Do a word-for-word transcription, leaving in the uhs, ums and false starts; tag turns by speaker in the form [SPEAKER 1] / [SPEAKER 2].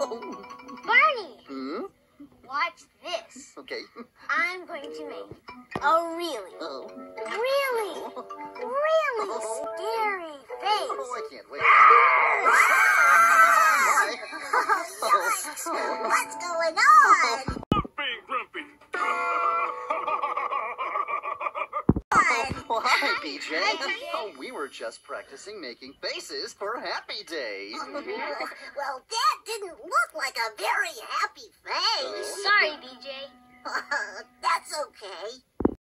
[SPEAKER 1] Barney!
[SPEAKER 2] Hmm?
[SPEAKER 1] Watch this.
[SPEAKER 2] Okay.
[SPEAKER 1] I'm going to make a really,
[SPEAKER 2] Oh.
[SPEAKER 1] really, really
[SPEAKER 2] Oh.
[SPEAKER 1] scary face.
[SPEAKER 2] Oh, I can't wait.
[SPEAKER 1] Oh, what's going on?
[SPEAKER 3] Being grumpy.
[SPEAKER 2] Oh, hi, B J.
[SPEAKER 1] Hi, B J.
[SPEAKER 2] Oh, we were just practicing making faces for Happy Day.
[SPEAKER 1] Well, that didn't look like a very happy face.
[SPEAKER 2] Oh.
[SPEAKER 1] Sorry, B J. That's okay.